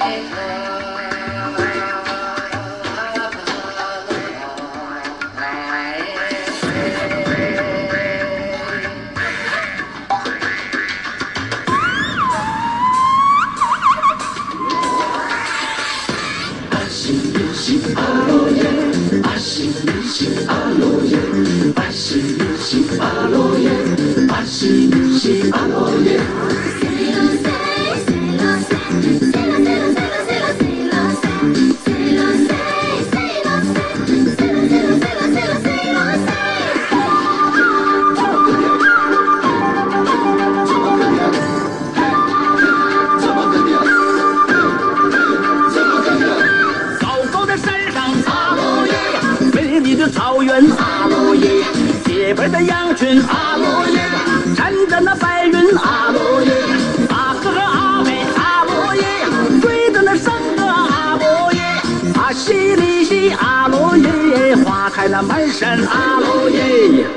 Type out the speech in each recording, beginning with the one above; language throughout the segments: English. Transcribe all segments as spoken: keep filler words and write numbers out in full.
草原阿罗耶，洁白的羊群阿罗耶，缠着那白云阿罗耶，阿哥和阿妹阿罗耶，追着那笙歌阿罗耶，阿西里西阿罗耶，花开那满山阿罗耶，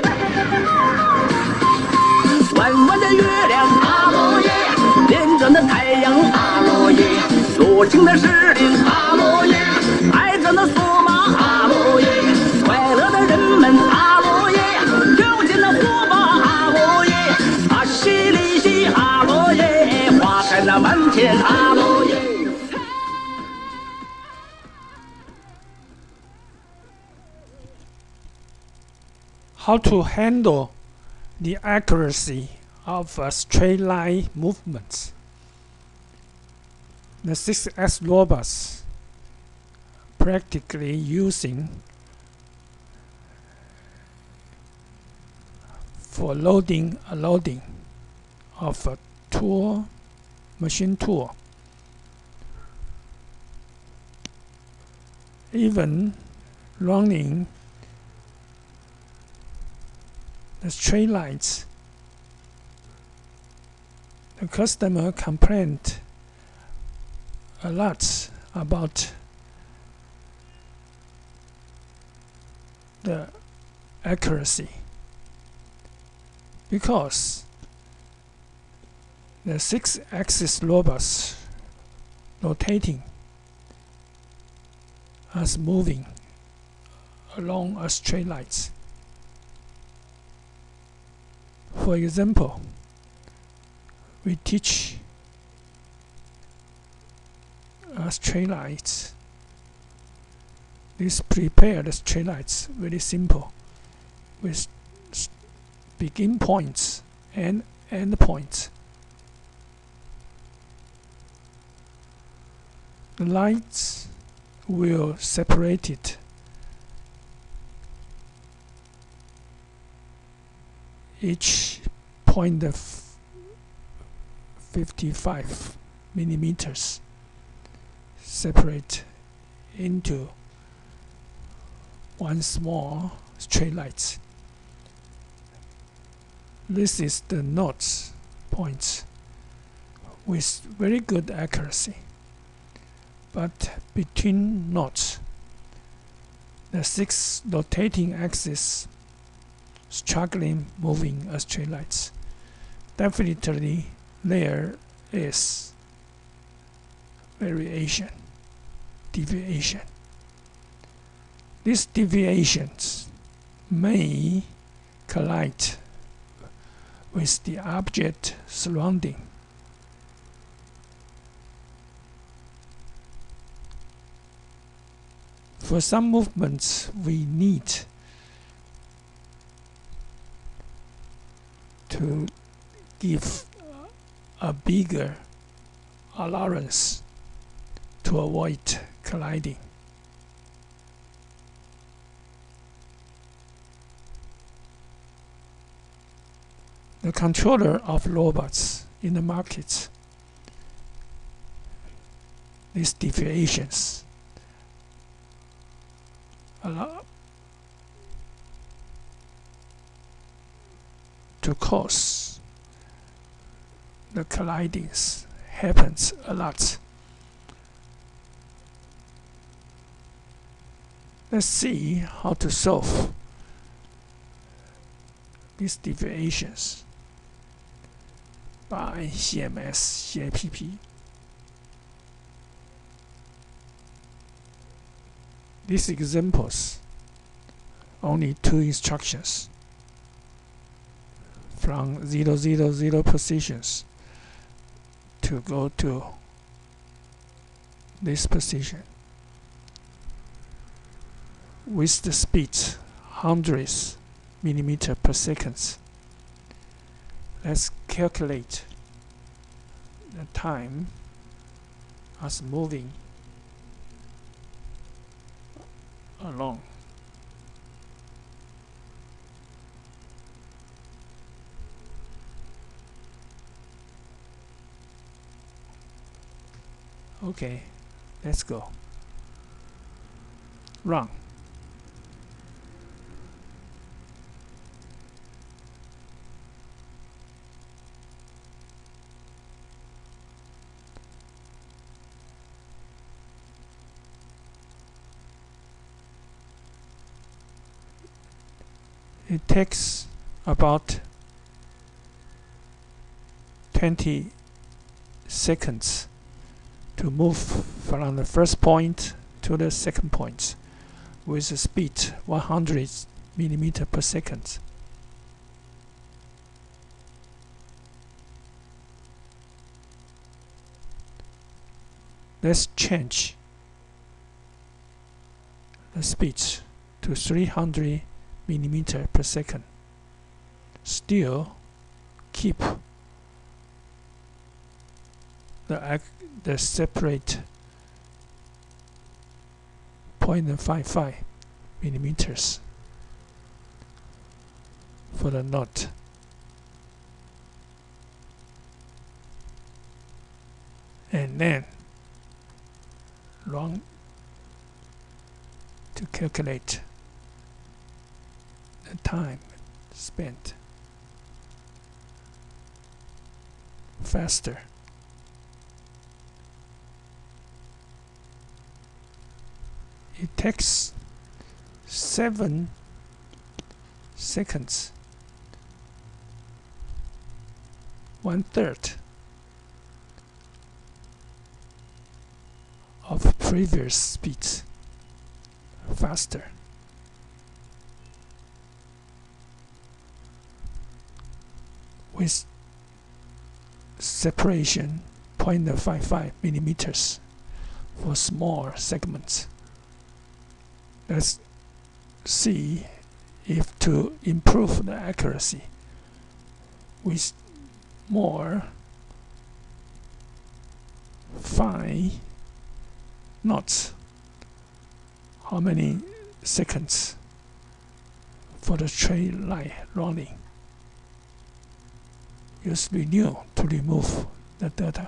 弯弯的月亮阿罗耶，连着那太阳阿罗耶，多情的石林阿罗耶，爱着那索马阿罗耶。快乐的人们阿罗耶，跳进了火把阿罗耶，阿西里西阿罗耶，花开了满天阿罗耶。 How to handle the accuracy of a straight line movement? The six S robots practically using for loading unloading of a tool, machine tool. Even running the straight lines, the customer complained a lot about the accuracy, because the six-axis robots rotating as moving along a straight line. For example, we teach a straight lines. This prepared straight lines very simple, with begin points and end points. The lines will separate it each point of fifty-five millimeters, separate into one small straight line. This is the nodes points with very good accuracy, but between nodes, the six rotating axes struggling moving a straight line. Definitely there is variation, deviation. These deviations may collide with the object surrounding. For some movements, we need to give a bigger allowance to avoid colliding. The controller of robots in the market, these deviations allow to cause the collidings happens a lot. Let's see how to solve these deviations by C M S 写 A P P. these examples only two instructions from zero zero zero positions to go to this position with the speed hundreds millimeter per second. Let's calculate the time as moving along. Okay, let's go. Run. It takes about twenty seconds to move from the first point to the second point with a speed one hundred millimeter per second. Let's change the speed to three hundred millimeter per second. Still keep the the separate zero point five five millimeters for the knot. And then run to calculate the time spent faster. It takes seven seconds, one third of previous speeds faster. With separation zero point five five millimeters for small segments. Let's see if to improve the accuracy with more fine knots. How many seconds for the straight line running? Use renew to remove the data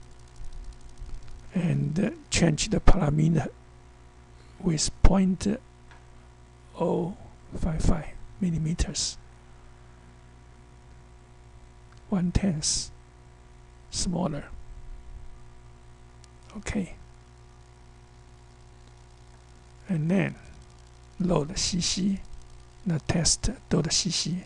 and uh, change the parameter with zero point zero five five millimeters, one tenth smaller. Okay, and then load C C, the test .cc.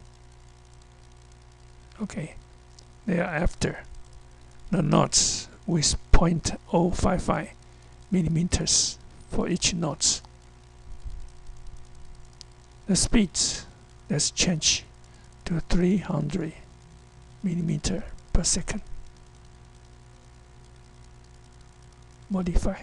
Okay, thereafter the knots with zero point zero five five millimeters for each knot. The speeds, let's change to three hundred millimeter per second. Modify.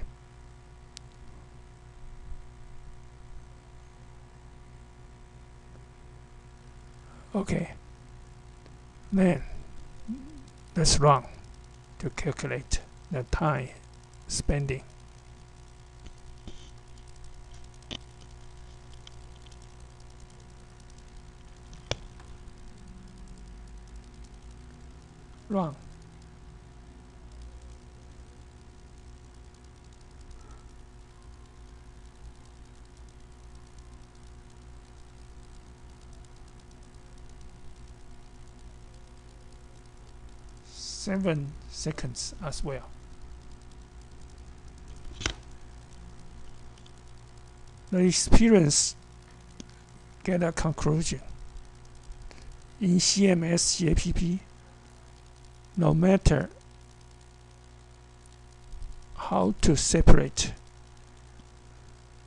Okay, then let's run to calculate the time spending. Run. Seven seconds as well. The experience get a conclusion. In C M S C A P P, no matter how to separate